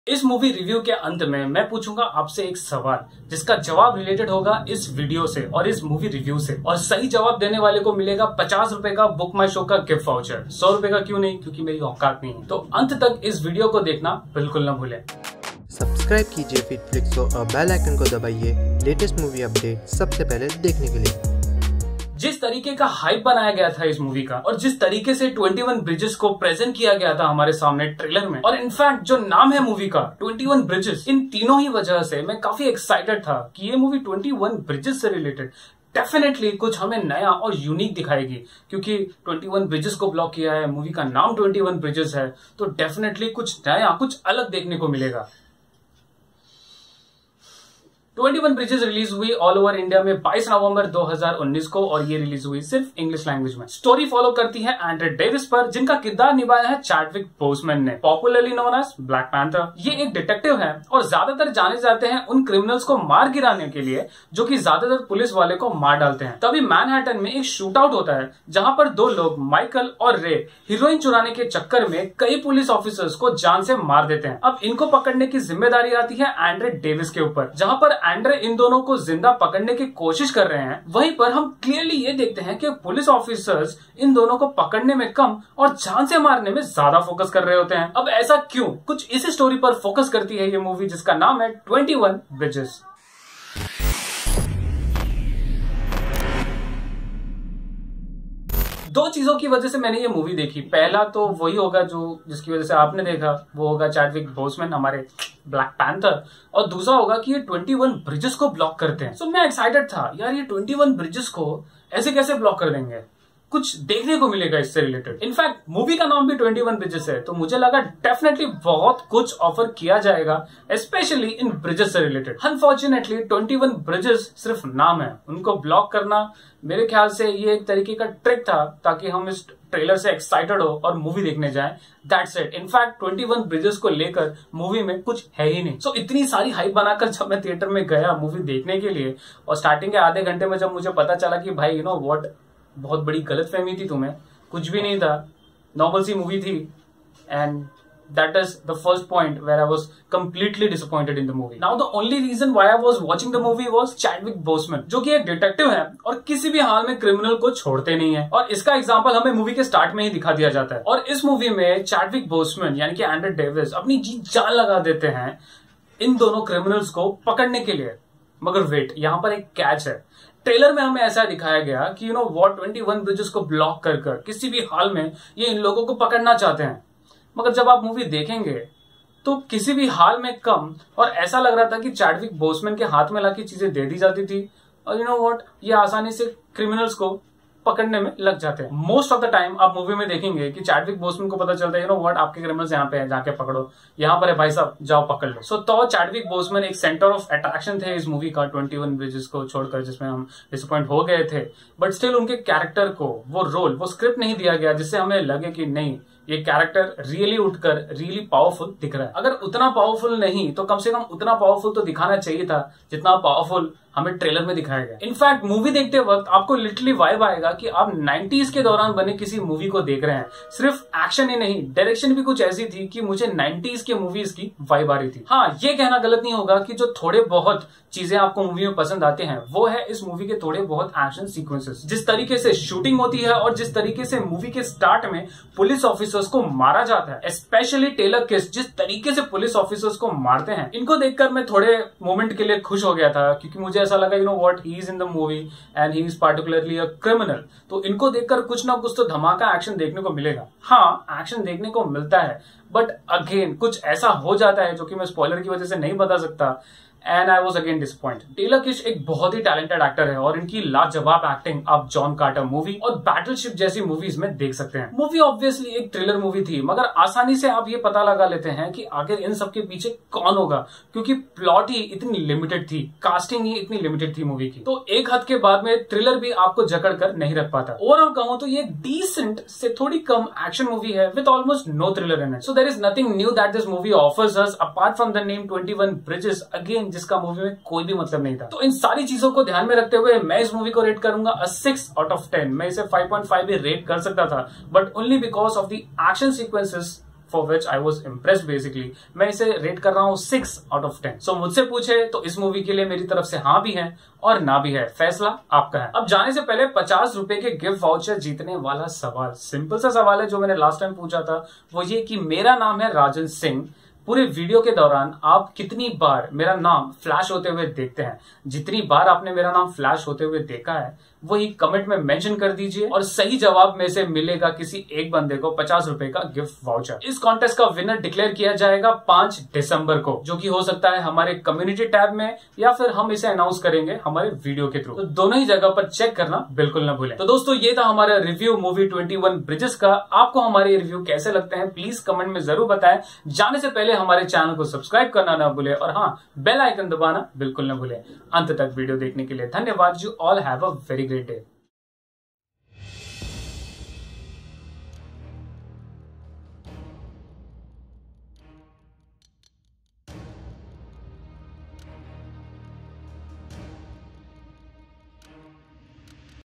इस movie review के अंत में मैं पूछूंगा आपसे एक सवाल जिसका जवाब रिलेटेड होगा इस वीडियो से और इस मूवी रिव्यू से, और सही जवाब देने वाले को मिलेगा 50 रुपए का बुक माई शो का गिफ्ट वाउचर। 100 रुपए का क्यों नहीं, क्योंकि मेरी औकात नहीं है। तो अंत तक इस वीडियो को देखना बिल्कुल न भूलें। सब्सक्राइब कीजिए FeatFlix को और बेल आइकन को दबाइए लेटेस्ट मूवी अपडेट सबसे पहले देखने के लिए। जिस तरीके का हाइप बनाया गया था इस मूवी का और जिस तरीके से 21 ब्रिजेस को प्रेजेंट किया गया था हमारे सामने ट्रेलर में, और इनफैक्ट जो नाम है मूवी का 21 ब्रिजेस, इन तीनों ही वजह से मैं काफी एक्साइटेड था कि ये मूवी 21 ब्रिजेस से रिलेटेड डेफिनेटली कुछ हमें नया और यूनिक दिखाएगी, क्योंकि 21 ब्रिजेस को ब्लॉक किया है, मूवी का नाम 21 ब्रिजेस है, तो डेफिनेटली कुछ नया, कुछ अलग देखने को मिलेगा। 21 ब्रिजेस रिलीज हुई ऑल ओवर इंडिया में 22 नवंबर 2019 को, और ये रिलीज हुई सिर्फ इंग्लिश लैंग्वेज में। स्टोरी फॉलो करती है एंड्रे डेविस पर, जिनका किरदार निभाया है चैडविक बोसमैन ने, popularly known as Black Panther. ये एक डिटेक्टिव है और ज्यादातर जाने जाते हैं उन क्रिमिनल्स को मार गिराने के लिए जो कि ज्यादातर पुलिस वाले को मार डालते हैं। तभी मैनहट्टन में एक शूट आउट होता है जहां पर दो लोग माइकल और रे हीरोइन चुराने के चक्कर में कई पुलिस ऑफिसर्स को जान से मार देते हैं। अब इनको पकड़ने की जिम्मेदारी आती है एंड्रे डेविस के ऊपर। जहां पर एंड्रे इन दोनों को जिंदा पकड़ने की कोशिश कर रहे हैं, वहीं पर हम क्लियरली ये देखते हैं कि पुलिस ऑफिसर्स इन दोनों को पकड़ने में कम और जान से मारने में ज्यादा फोकस कर रहे होते हैं। अब ऐसा क्यों? कुछ इसी स्टोरी पर फोकस करती है ये मूवी, जिसका नाम है 21 ब्रिजेस। दो चीजों की वजह से मैंने ये मूवी देखी। पहला तो वही होगा जो जिसकी वजह से आपने देखा, वो होगा चैडविक बोसमैन, हमारे ब्लैक पैंथर, और दूसरा होगा कि ये 21 ब्रिजेस को ब्लॉक करते हैं। सो मैं एक्साइटेड था यार, ये 21 ब्रिजेस को ऐसे कैसे ब्लॉक कर देंगे, कुछ देखने को मिलेगा इससे रिलेटेड। इनफैक्ट मूवी का नाम भी 21 ब्रिजेस है, तो मुझे लगा डेफिनेटली बहुत कुछ ऑफर किया जाएगा, स्पेशली इन ब्रिजेस से रिलेटेड। अनफॉर्चुनेटली 21 ब्रिजेस सिर्फ नाम है, उनको ब्लॉक करना मेरे ख्याल से ये एक तरीके का ट्रिक था ताकि हम इस ट्रेलर से एक्साइटेड हो और मूवी देखने जाएं। That's it. इनफैक्ट 21 ब्रिजेस को लेकर मूवी में कुछ है ही नहीं। सो इतनी सारी हाइप बनाकर जब मैं थिएटर में गया मूवी देखने के लिए, और स्टार्टिंग के आधे घंटे में जब मुझे पता चला कि भाई व्हाट, बहुत बड़ी गलतफहमी थी तुम्हें, कुछ भी नहीं था, नॉर्मल सी मूवी थी, and that is the first point where I was completely disappointed in the movie. Now the only reason why I was watching the movie was Chadwick Boseman, जो कि एक डिटेक्टिव है और किसी भी हाल में क्रिमिनल को छोड़ते नहीं है, और इसका एग्जांपल हमें मूवी के स्टार्ट में ही दिखा दिया जाता है। और इस मूवी में चैडविक बोसमैन यानी कि एंड्रे डेविस अपनी जी जान लगा देते हैं इन दोनों क्रिमिनल्स को पकड़ने के लिए। मगर वेट, यहाँ पर एक कैच है। ट्रेलर में हमें ऐसा दिखाया गया कि 21 ब्रिजेस को ब्लॉक कर किसी भी हाल में ये इन लोगों को पकड़ना चाहते हैं, मगर जब आप मूवी देखेंगे तो किसी भी हाल में कम, और ऐसा लग रहा था कि चैडविक बोसमैन के हाथ में लाके चीजें दे दी जाती थी, और व्हाट, ये आसानी से क्रिमिनल्स को पकड़ने में लग जाते हैं। मोस्ट ऑफ द टाइम आप मूवी में देखेंगे कि चैडविक बोसमैन को पता चलता है व्हाट, आपके क्रिमिनल्स यहाँ पे हैं, जाके पकड़ो, यहाँ पर है भाई साहब, जाओ पकड़ लो। सो तो चैडविक बोसमैन एक सेंटर ऑफ अट्रैक्शन थे इस मूवी का 21 ब्रिजेस को छोड़कर, जिसमें हम डिसअपॉइंट हो गए थे। बट स्टिल उनके कैरेक्टर को वो रोल, वो स्क्रिप्ट नहीं दिया गया जिससे हमें लगे कि नहीं, ये कैरेक्टर रियली उठकर रियली पावरफुल दिख रहा है। अगर उतना पावरफुल नहीं तो कम से कम उतना पावरफुल तो दिखाना चाहिए था जितना पावरफुल हमें ट्रेलर में दिखाया गया। इनफैक्ट मूवी देखते वक्त आपको लिटरली वाइब आएगा कि आप 90s के दौरान बने किसी मूवी को देख रहे हैं। सिर्फ एक्शन ही नहीं, डायरेक्शन भी कुछ ऐसी थी कि मुझे 90s के मूवीज की वाइब आ रही थी। हाँ, ये कहना गलत नहीं होगा कि जो थोड़े बहुत चीजें आपको मूवी में पसंद आते हैं वो है इस मूवी के थोड़े बहुत एक्शन सीक्वेंसेस। जिस तरीके से शूटिंग होती है और जिस तरीके से मूवी के स्टार्ट में पुलिस ऑफिसर्स को मारा जाता है, स्पेशली टेलर किस जिस तरीके से पुलिस ऑफिसर्स को मारते हैं, इनको देखकर मैं थोड़े मोमेंट के लिए खुश हो गया था, क्योंकि मुझे ऐसा लगा what, he is in the movie and he is particularly a criminal, तो इनको देखकर कुछ ना कुछ तो धमाका एक्शन देखने को मिलेगा। हाँ, एक्शन देखने को मिलता है, बट अगेन कुछ ऐसा हो जाता है जो कि मैं स्पॉइलर की वजह से नहीं बता सकता, and I was again disappointed. Taylor Kitsch एक बहुत ही टैलेंटेड एक्टर है और इनकी लाजवाब एक्टिंग आप जॉन कार्टर मूवी और बैटलशिप जैसी मूवीज में देख सकते हैं। मूवी ऑब्वियसली एक थ्रिलर मूवी थी, मगर आसानी से आप ये पता लगा लेते हैं कि आखिर इन सब के पीछे कौन होगा, क्योंकि प्लॉट ही इतनी लिमिटेड थी, कास्टिंग ही इतनी लिमिटेड थी मूवी की। तो एक हद के बाद में थ्रिलर भी आपको जकड़ कर नहीं रख पाता। ओवरऑल कहूं तो ये डिसेंट से थोड़ी कम एक्शन मूवी है with almost no thriller in it. So there is nothing new that this movie offers us apart from the name 21 bridges, again जिसका मूवी में कोई भी मतलब नहीं था। तो इन सारी चीजों को ध्यान में रखते हुए मैं इस मूवी को रेट करूंगा 6 आउट ऑफ 10। मैं इसे 5.5 भी रेट कर सकता था, but only because of the action sequences for which I was impressed basically. मैं इसे रेट कर रहा हूँ 6 आउट ऑफ 10। सो मुझसे पूछे तो इस मूवी के लिए मेरी तरफ से हाँ भी है और ना भी है, फैसला आपका है। अब जाने से पहले 50 रुपए के गिफ्ट वाउचर जीतने वाला सवाल, सिंपल सा सवाल है जो मैंने लास्ट टाइम पूछा था, वो ये कि मेरा नाम है राजन सिंह। पूरे वीडियो के दौरान आप कितनी बार मेरा नाम फ्लैश होते हुए देखते हैं? जितनी बार आपने मेरा नाम फ्लैश होते हुए देखा है वही कमेंट में मेंशन कर दीजिए और सही जवाब में से मिलेगा किसी एक बंदे को 50 रुपए का गिफ्ट वाउचर। इस कॉन्टेस्ट का विनर डिक्लेयर किया जाएगा 5 दिसंबर को, जो कि हो सकता है हमारे कम्युनिटी टैब में या फिर हम इसे अनाउंस करेंगे हमारे वीडियो के थ्रू। तो दोनों ही जगह पर चेक करना बिल्कुल ना भूलें। तो दोस्तों ये था हमारा रिव्यू मूवी 21 ब्रिजेस का। आपको हमारे रिव्यू कैसे लगते हैं प्लीज कमेंट में जरूर बताएं। जाने से पहले हमारे चैनल को सब्सक्राइब करना ना भूले और हाँ, बेल आइकन दबाना बिल्कुल ना भूले। अंत तक वीडियो देखने के लिए धन्यवाद। You all have a very great day.